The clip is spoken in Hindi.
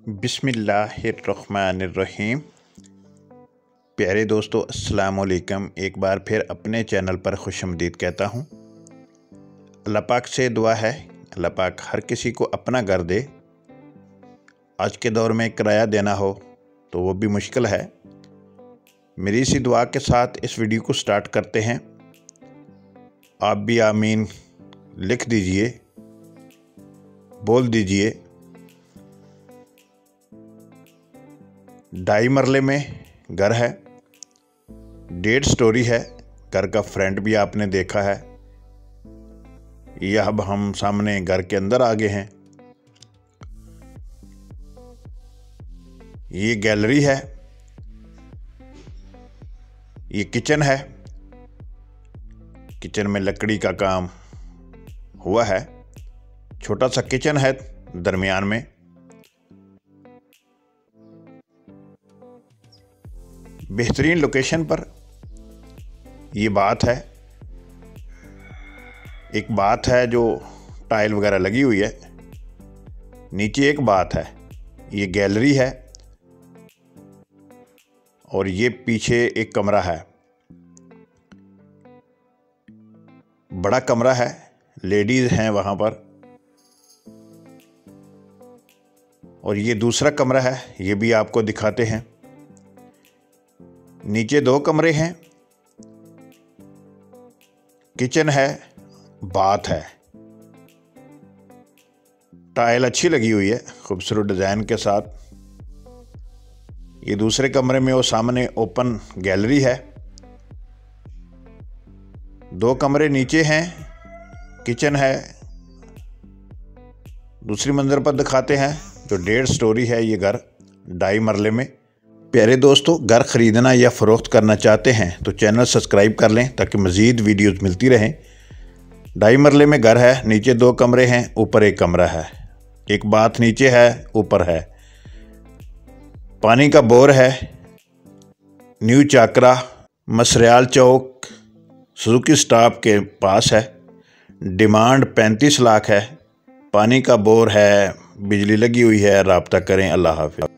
बिस्मिल्लाहिर्रहमानिर्रहीम। प्यारे दोस्तों, अस्सलाम वालेकुम। एक बार फिर अपने चैनल पर खुशामदीद कहता हूँ। अल्लाह पाक से दुआ है, अल्लाह पाक हर किसी को अपना घर दे। आज के दौर में किराया देना हो तो वो भी मुश्किल है। मेरी इसी दुआ के साथ इस वीडियो को स्टार्ट करते हैं। आप भी आमीन लिख दीजिए, बोल दीजिए। 2.5 मरले में घर है, 1.5 स्टोरी है। घर का फ्रंट भी आपने देखा है। यह अब हम सामने घर के अंदर आ गए हैं। ये गैलरी है, ये किचन है। किचन में लकड़ी का काम हुआ है। छोटा सा किचन है दरमियान में। बेहतरीन लोकेशन पर ये बात है। एक बात है जो टाइल वगैरह लगी हुई है। नीचे एक बात है। ये गैलरी है और ये पीछे एक कमरा है। बड़ा कमरा है, लेडीज हैं वहाँ पर। और ये दूसरा कमरा है, ये भी आपको दिखाते हैं। नीचे 2 कमरे हैं, किचन है, बाथ है। टाइल अच्छी लगी हुई है, खूबसूरत डिज़ाइन के साथ। ये दूसरे कमरे में वो सामने ओपन गैलरी है। 2 कमरे नीचे हैं, किचन है। दूसरी मंजिल पर दिखाते हैं जो 1.5 स्टोरी है। ये घर 2.5 मरले में। प्यारे दोस्तों, घर ख़रीदना या फ़रोख्त करना चाहते हैं तो चैनल सब्सक्राइब कर लें ताकि मज़ीद वीडियोज़ मिलती रहें। 2.5 मरले में घर है। नीचे 2 कमरे हैं, ऊपर एक कमरा है। एक बाथ नीचे है, ऊपर है। पानी का बोर है। न्यू चाकरा मसरियाल चौक सुजुकी स्टॉप के पास है। डिमांड 35 लाख है। पानी का बोर है, बिजली लगी हुई है। राब्ता करें। अल्लाह हाफ़िज़।